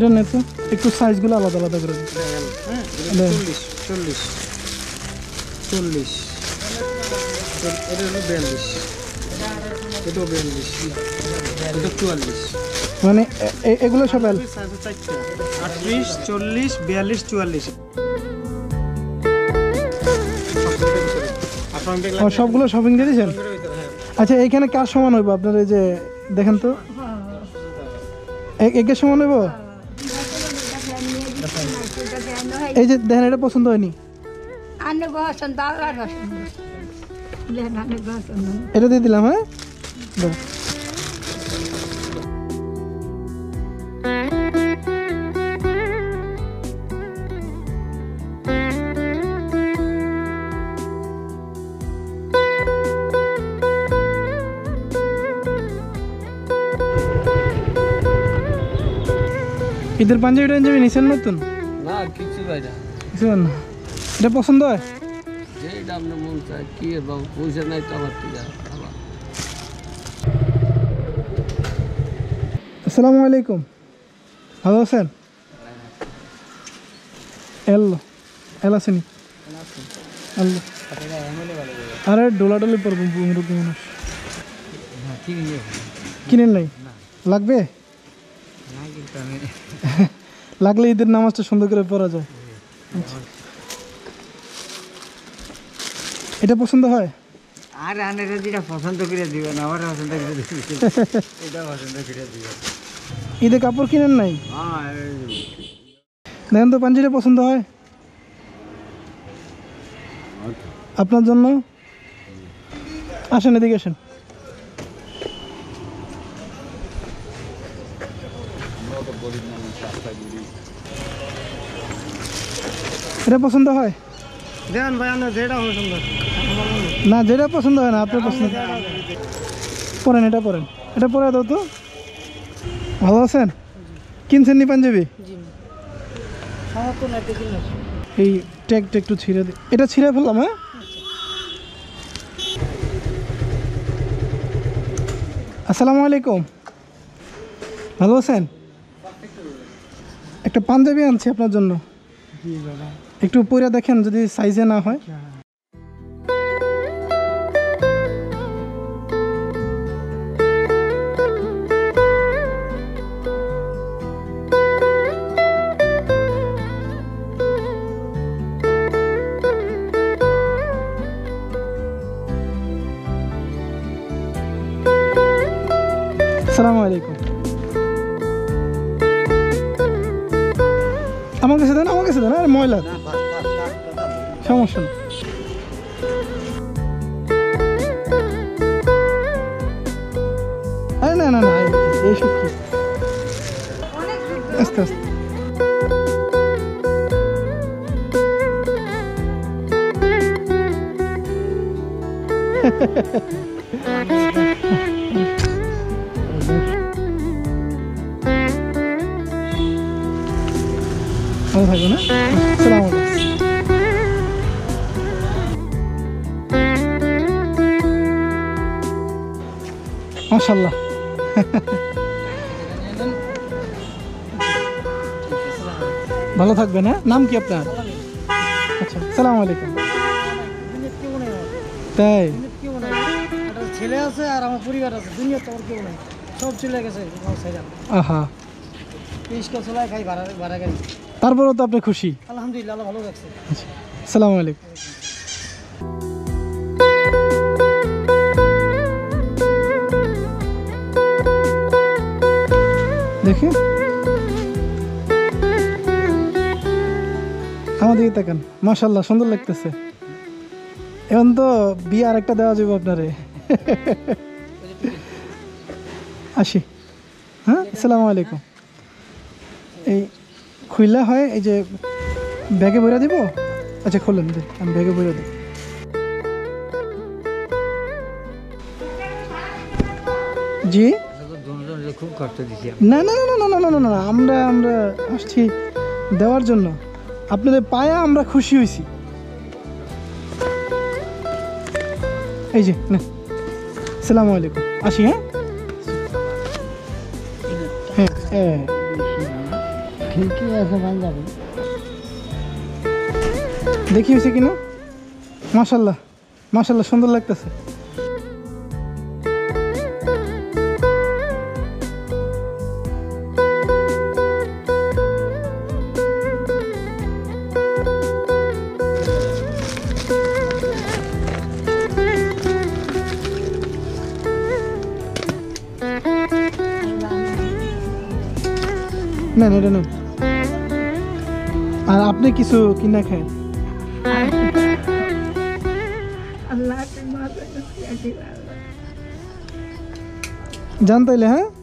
এটা নে তো, একটু সাইজগুলো আলাদা আলাদা করে দিন। হ্যাঁ 40 এটা হলো 42, এটাও 42, এটা 44। মানে এগুলো সব 38, 40, 42, 44। সবগুলো শপিং দিয়ে দিয়েছেন? আচ্ছা, এইখানে কার সমান হইব আপনার? এই যে দেখেন তো, একের সমান হইব? এই যে দেখেন, এটা পছন্দ হয়নি, এটা দিয়ে দিলাম। হ্যাঁ, ঈদের পাঞ্জাবি টাঞ্জাবি নিছেন নতুন? না কিছু ভাই না, কিছু না। এটা পছন্দ হয়? যেটা আপনার মন চায় কি বাবু, পয়সা নাই তো আমার ঠিক আছে। আসসালামু আলাইকুম, ভালো আছেন? আসেনি আরে ডোলাডলি পড়বো মানুষ। কিনেন নাই? লাগবে? লাগলে ঈদের নামাজটা সুন্দর করে পড়া যায়। এটা পছন্দ হয়? আর আনেরা যেটা পছন্দ করে দিবেন, আমার পছন্দ করে দিবেন, এটা পছন্দ করে দিবেন। ঈদে কাপড় কিনেন নাই? দেখেন তো পাঞ্জাবিটা পছন্দ হয় আপনার জন্য? আসেন, এদিকে আসেন। এটা পছন্দ হয়? দেখেন ভাই, আপনার যেটা পছন্দ। না, যেটা পছন্দ হয় না আপনার পছন্দ। পরেন, এটা পরেন, এটা পরে দাও তো। ভালো আছেন? কিনছেন নি পাঞ্জাবি? এই ট্যাগটা একটু ছিঁড়ে দিই, এটা ছিঁড়ে ফেললাম। হ্যাঁ, আসসালামু আলাইকুম, ভালো আছেন? একটা পাঞ্জাবি আনছি আপনার জন্য, একটু পরে দেখেন যদি সাইজে না হয়। আসসালামু আলাইকুম, আমার কাছে দেন, আমার কাছে দেন। আরে ময়লা, সমস্যা না। আরে না না না, এইসব কি, আস্তে আস্তে। ভালো থাকো না। আসসালামু আলাইকুম। মাশাআল্লাহ, ভালো থাকবেন। হ্যাঁ, নাম কি আপনার? আচ্ছা, আসসালামু আলাইকুম। তাই ছেলে আছে আর আমার পরিবার আছে, দুনিয়া তো আর কেউ নাই, সব চলে গেছে। আহা, রিক্সা চলায় খাই, ভাড়া গাড়ি। তারপরেও তো আপনি খুশি? আলহামদুলিল্লাহ, আল্লাহ ভালো রাখছে। আচ্ছা, আসসালামু আলাইকুম। দেখে আমাদের তাকান, মাশাআল্লাহ, সুন্দর লাগতেছে। এখন তো বিয়ে আরেকটা দেওয়া যাবে আপনারে। আসি। হ্যাঁ, আসসালামু আলাইকুম। এই খুইলা হয়, এই যে ব্যাগে ভরে দিব। আচ্ছা, খোলেন, আমি ব্যাগে ভরে দিই। জি, খুব কষ্ট দিচ্ছি। না না না না না না না না, আমরা আমরা আসছি দেওয়ার জন্য। আপনাদের পায়া আমরা খুশি হয়েছি। এই যে না, আসসালামু আলাইকুম, আসি। হ্যাঁ হ্যাঁ হ্যাঁ, ঠিকই আছে পাঞ্জাবি। দেখি হয়েছে কিনা। মাশাল্লাহ মাশাল্লাহ, সুন্দর লাগতেছে। নেন এটা নেন, আর আপনি কিছু কিনা খায়। জান তাইলে, হ্যাঁ।